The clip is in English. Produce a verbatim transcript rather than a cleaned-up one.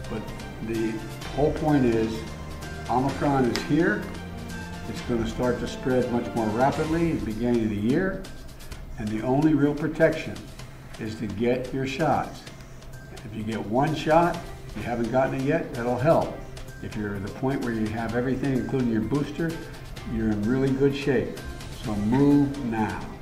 But the whole point is, Omicron is here. It's going to start to spread much more rapidly at the beginning of the year. And the only real protection is to get your shots. If you get one shot, if you haven't gotten it yet, that'll help. If you're at the point where you have everything, including your booster, you're in really good shape. So move now.